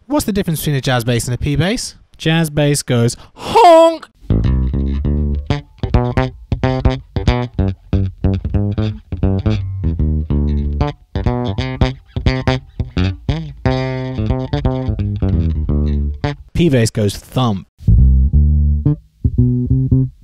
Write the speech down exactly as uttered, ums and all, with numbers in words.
What's the difference between a jazz bass and a P bass? Jazz bass goes honk. P bass goes thump.